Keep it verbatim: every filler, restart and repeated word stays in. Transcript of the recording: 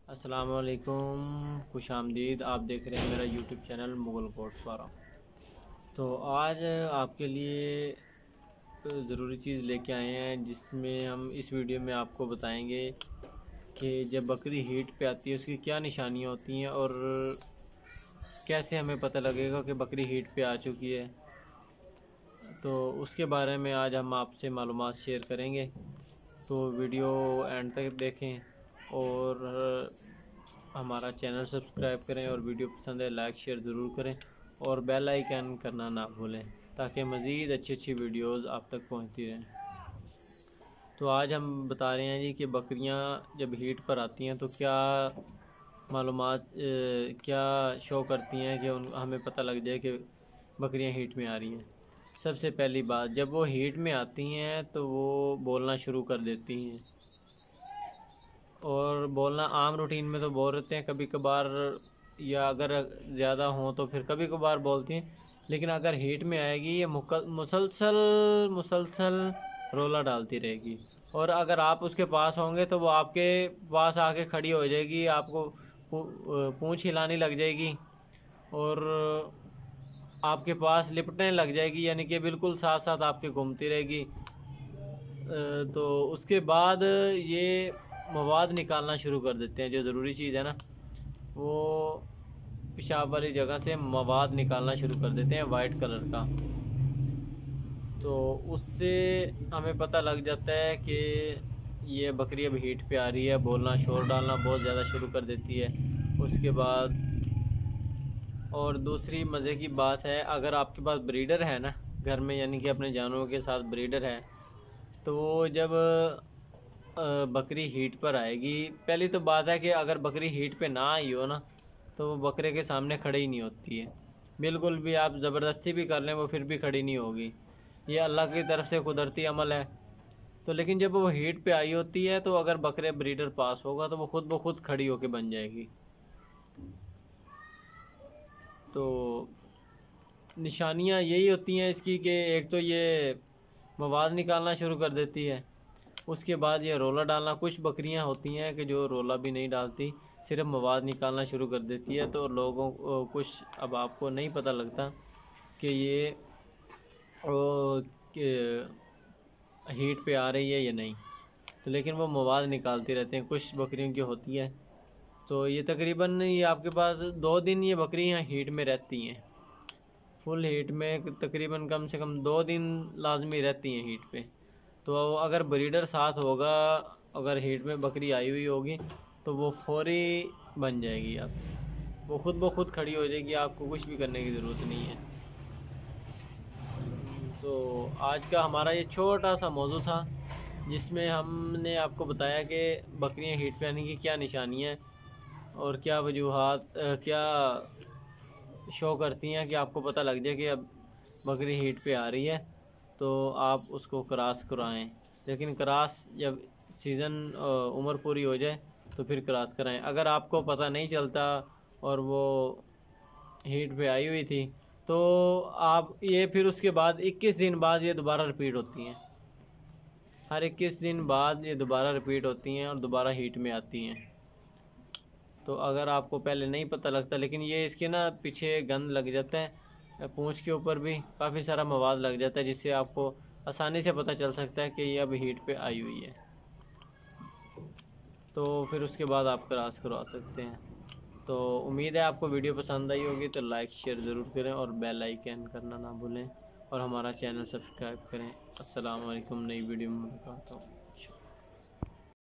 अस्सलाम वालेकुम, खुश आमदीद। आप देख रहे हैं मेरा यूट्यूब चैनल मुगल कोटवारा। तो आज आपके लिए ज़रूरी चीज़ लेके आए हैं, जिसमें हम इस वीडियो में आपको बताएंगे कि जब बकरी हीट पे आती है उसकी क्या निशानियां होती हैं और कैसे हमें पता लगेगा कि बकरी हीट पे आ चुकी है। तो उसके बारे में आज हम आपसे मालूमात शेयर करेंगे, तो वीडियो एंड तक देखें और हमारा चैनल सब्सक्राइब करें और वीडियो पसंद है लाइक शेयर ज़रूर करें और बेल आइकन करना ना भूलें, ताकि मज़ीद अच्छी अच्छी वीडियोज़ आप तक पहुँचती रहें। तो आज हम बता रहे हैं जी कि बकरियां जब हीट पर आती हैं तो क्या मालूमात क्या शो करती हैं कि उन हमें पता लग जाए कि बकरियां हीट में आ रही हैं। सबसे पहली बात, जब वो हीट में आती हैं तो वो बोलना शुरू कर देती हैं, और बोलना आम रूटीन में तो बोल रहते हैं, कभी कभार या अगर ज़्यादा हों तो फिर कभी कभार बोलती हैं, लेकिन अगर हीट में आएगी ये मुसलसल मुसलसल रोला डालती रहेगी। और अगर आप उसके पास होंगे तो वो आपके पास आके खड़ी हो जाएगी, आपको पूंछ हिलाने लग जाएगी और आपके पास लिपटने लग जाएगी, यानी कि बिल्कुल साथ साथ आपके घूमती रहेगी। तो उसके बाद ये मवाद निकालना शुरू कर देते हैं। जो ज़रूरी चीज़ है ना, वो पेशाब वाली जगह से मवाद निकालना शुरू कर देते हैं वाइट कलर का। तो उससे हमें पता लग जाता है कि ये बकरी अब हीट पे आ रही है। बोलना शोर डालना बहुत ज़्यादा शुरू कर देती है। उसके बाद और दूसरी मज़े की बात है, अगर आपके पास ब्रीडर है ना घर में, यानी कि अपने जानवरों के साथ ब्रीडर है, तो वो जब बकरी हीट पर आएगी, पहली तो बात है कि अगर बकरी हीट पे ना आई हो ना तो वो बकरे के सामने खड़ी ही नहीं होती है, बिल्कुल भी। आप ज़बरदस्ती भी कर लें वो फिर भी खड़ी नहीं होगी। ये अल्लाह की तरफ से कुदरती अमल है। तो लेकिन जब वो हीट पे आई होती है तो अगर बकरे ब्रीडर पास होगा तो वो खुद ब खुद खड़ी होके बन जाएगी। तो निशानियाँ यही होती हैं इसकी कि एक तो ये मवाद निकालना शुरू कर देती है, उसके बाद ये रोला डालना। कुछ बकरियां होती हैं कि जो रोला भी नहीं डालती, सिर्फ मवाद निकालना शुरू कर देती है। तो लोगों को कुछ अब आपको नहीं पता लगता कि ये ओ, कि हीट पे आ रही है या नहीं, तो लेकिन वो मवाद निकालती रहते हैं। कुछ बकरियों की होती है, तो ये तकरीबन ये आपके पास दो दिन ये बकरियां हीट में रहती हैं, फुल हीट में तकरीबन कम से कम दो दिन लाजमी रहती हैं हीट पे। तो अगर ब्रीडर साथ होगा, अगर हीट में बकरी आई हुई होगी तो वो फौरी बन जाएगी, आप वो खुद ब खुद खड़ी हो जाएगी, आपको कुछ भी करने की ज़रूरत नहीं है। तो आज का हमारा ये छोटा सा मौजू था, जिसमें हमने आपको बताया कि बकरियां हीट पे आने की क्या निशानियां हैं और क्या वजूहात क्या शो करती हैं कि आपको पता लग जाए कि अब बकरी हीट पे आ रही है, तो आप उसको क्रॉस कराएं। लेकिन क्रॉस जब सीज़न उम्र पूरी हो जाए तो फिर क्रॉस कराएं। अगर आपको पता नहीं चलता और वो हीट पे आई हुई थी तो आप ये फिर उसके बाद इक्कीस दिन बाद ये दोबारा रिपीट होती हैं। हर इक्कीस दिन बाद ये दोबारा रिपीट होती हैं और दोबारा हीट में आती हैं। तो अगर आपको पहले नहीं पता लगता, लेकिन ये इसके ना पीछे गंद लग जाता है, पूंछ के ऊपर भी काफ़ी सारा मवाद लग जाता है, जिससे आपको आसानी से पता चल सकता है कि ये अब हीट पे आई हुई है। तो फिर उसके बाद आप क्रॉस करवा सकते हैं। तो उम्मीद है आपको वीडियो पसंद आई होगी, तो लाइक शेयर ज़रूर करें और बेल आइकन करना ना भूलें और हमारा चैनल सब्सक्राइब करें। अस्सलाम वालेकुम, नई वीडियो में मुलाकात हो।